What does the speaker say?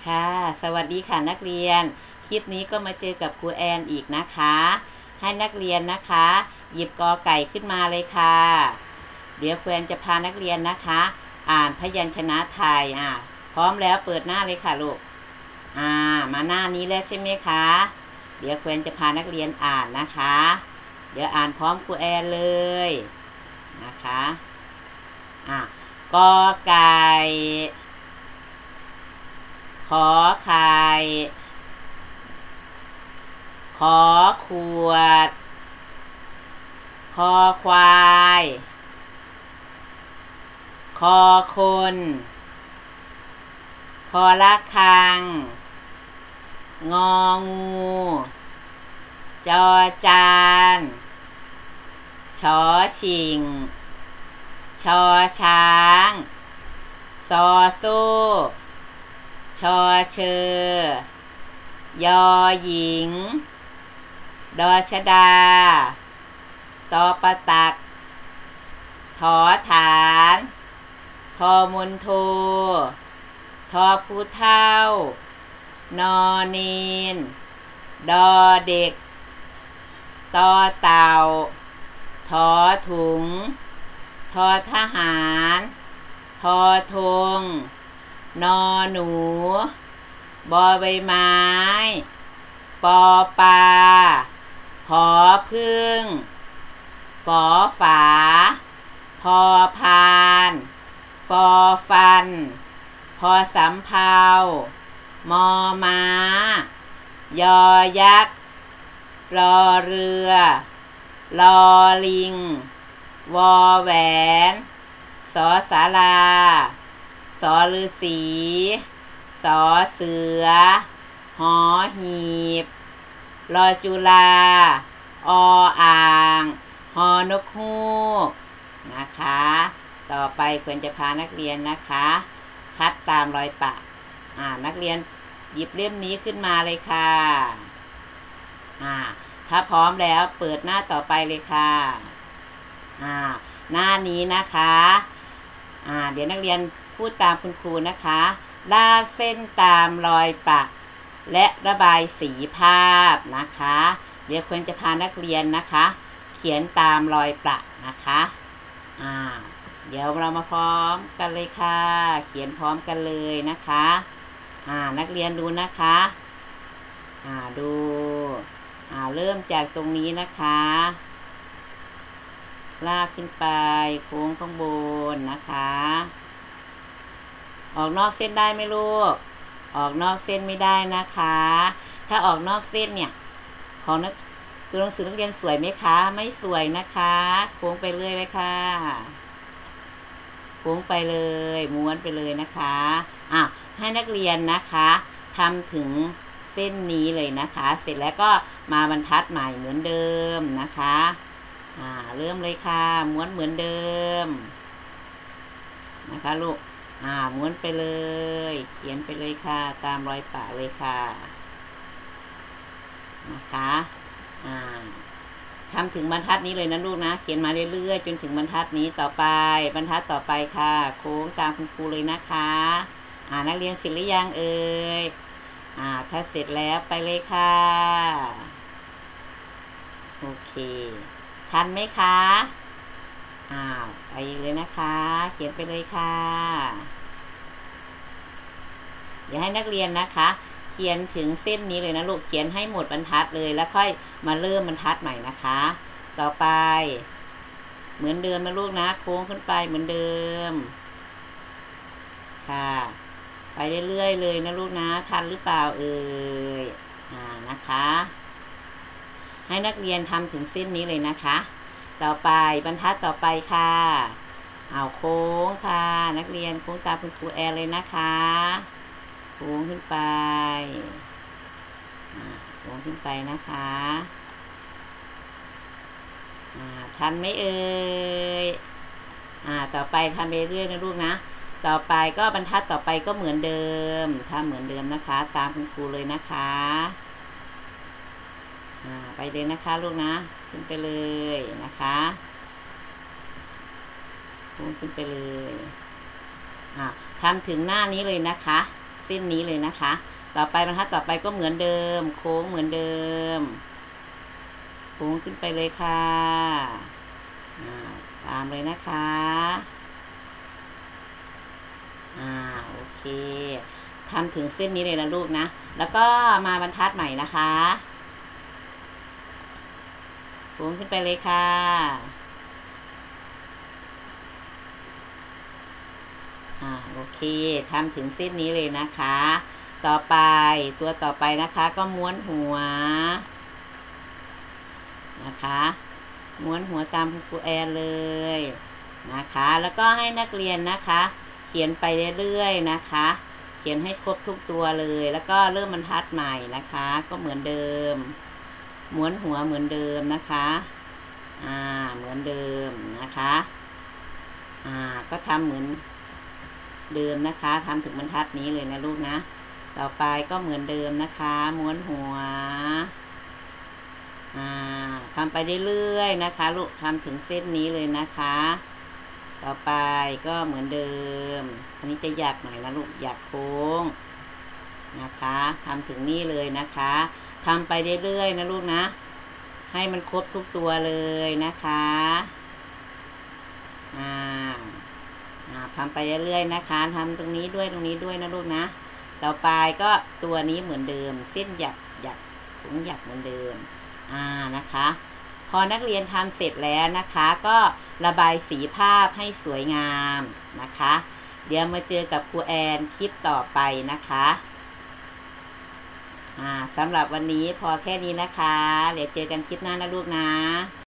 ค่ะสวัสดีค่ะนักเรียนคลิปนี้ก็มาเจอกับครูแอนอีกนะคะให้นักเรียนนะคะหยิบกอไก่ขึ้นมาเลยค่ะเดี๋ยวครูแอนจะพานักเรียนนะคะอ่านพยัญชนะไทยพร้อมแล้วเปิดหน้าเลยค่ะลูกมาหน้านี้แล้วใช่ไหมคะเดี๋ยวครูแอนจะพานักเรียนอ่านนะคะเดี๋ยวอ่านพร้อมครูแอนเลยนะคะกอไก่ขอไข่ขอขวดคอควายคอคนคอละคังงองูจอจานชอชิงชอช้างซอโซ่ชอเชอยอหญิงดอชดาตอปตักถอฐานทอมุนโททอผู้เฒ่านอนีนดอเด็กตอเต่าทอถุงทอทหารทอธงนอหนูบอใบไม้ปอปลาหอพึ่งฝอฝาพอพานฟอฟันพอสำเภามอม้ายอยักษ์รอเรือลอลิงวอแหวนสอศาลาสอฤาษีสอเสือหอหีบรอจุฬาออ่างหอนกฮูกนะคะต่อไปควรจะพานักเรียนนะคะคัดตามรอยปะนักเรียนหยิบเล่มนี้ขึ้นมาเลยค่ะถ้าพร้อมแล้วเปิดหน้าต่อไปเลยค่ะหน้านี้นะคะเดี๋ยวนักเรียนพูดตามคุณครูนะคะลากเส้นตามรอยปะและระบายสีภาพนะคะเดี๋ยวควรจะพานักเรียนนะคะเขียนตามรอยปะนะคะเดี๋ยวเรามาพร้อมกันเลยค่ะเขียนพร้อมกันเลยนะคะนักเรียนดูนะคะดูเริ่มจากตรงนี้นะคะลากขึ้นไปโค้งข้างบนนะคะออกนอกเส้นได้ไหมลูกออกนอกเส้นไม่ได้นะคะถ้าออกนอกเส้นเนี่ยของตัวหนังสือนักเรียนสวยไหมคะไม่สวยนะคะโค้งไปเรื่อยเลยค่ะโค้งไปเลยม้วนไปเลยนะคะให้นักเรียนนะคะทำถึงเส้นนี้เลยนะคะเสร็จแล้วก็มาบรรทัดใหม่เหมือนเดิมนะคะเริ่มเลยค่ะม้วนเหมือนเดิมนะคะลูกม้วนไปเลยเขียนไปเลยค่ะตามรอยปะเลยค่ะนะคะทำถึงบรรทัดนี้เลยนะลูกนะเขียนมาเรื่อยๆจนถึงบรรทัดนี้ต่อไปบรรทัดต่อไปค่ะโค้งตามคุณครูเลยนะคะนักเรียนเสร็จหรือยังเอ่ยถ้าเสร็จแล้วไปเลยค่ะโอเคทันไหมคะไปเลยนะคะเขียนไปเลยค่ะเดี๋ยวให้นักเรียนนะคะเขียนถึงเส้นนี้เลยนะลูกเขียนให้หมดบรรทัดเลยแล้วค่อยมาเริ่มบรรทัดใหม่นะคะต่อไปเหมือนเดิมนะลูกนะโค้งขึ้นไปเหมือนเดิมค่ะไปเรื่อยๆเลยนะลูกนะทันหรือเปล่าเอ่ยนะคะให้นักเรียนทำถึงเส้นนี้เลยนะคะต่อไปบรรทัดต่อไปค่ะโค้งค่ะนักเรียนโค้งตามคุณครูแอร์เลยนะคะโค้งขึ้นไปโค้งขึ้นไปนะคะทันไหมเอ่ยต่อไปทำไปเรื่อยนะลูกนะต่อไปก็บรรทัดต่อไปก็เหมือนเดิมทำเหมือนเดิมนะคะตามคุณครูเลยนะคะไปเลยนะคะลูกนะขึ้นไปเลยนะคะขึ้นไปเลยทำถึงหน้านี้เลยนะคะเส้นนี้เลยนะคะ ต่อไปบรรทัดต่อไปก็เหมือนเดิม โค้งเหมือนเดิมโค้งขึ้นไปเลยค่ะตามเลยนะคะโอเคทำถึงเส้นนี้เลยนะลูกนะแล้วก็มาบรรทัดใหม่นะคะโค้งขึ้นไปเลยค่ะโอเคทำถึงเส้นนี้เลยนะคะต่อไปตัวต่อไปนะคะก็ม้วนหัวนะคะม้วนหัวตามครูแอนเลยนะคะแล้วก็ให้นักเรียนนะคะเขียนไปเรื่อยๆนะคะเขียนให้ครบทุกตัวเลยแล้วก็เริ่มบรรทัดใหม่นะคะก็เหมือนเดิมม้วนหัวเหมือนเดิมนะคะเหมือนเดิมนะคะก็ทำเหมือนเดิมนะคะทำถึงบรรทัดนี้เลยนะลูกนะต่อไปก็เหมือนเดิมนะคะม้วนหัวทำไปเรื่อยๆนะคะลูกทำถึงเส้นนี้เลยนะคะต่อไปก็เหมือนเดิมอันนี้จะหยักหน่อยนะลูกหยักโค้งนะคะทำถึงนี่เลยนะคะทำไปเรื่อยๆนะลูกนะให้มันครบทุกตัวเลยนะคะทำไปเรื่อยๆนะคะทำตรงนี้ด้วยตรงนี้ด้วยนะลูกนะต่อไปก็ตัวนี้เหมือนเดิมเส้นหยักถุงหยักเหมือนเดิมนะคะพอนักเรียนทำเสร็จแล้วนะคะก็ระบายสีภาพให้สวยงามนะคะเดี๋ยวมาเจอกับครูแอนคลิปต่อไปนะคะสำหรับวันนี้พอแค่นี้นะคะเดี๋ยวเจอกันคลิปหน้านะลูกนะ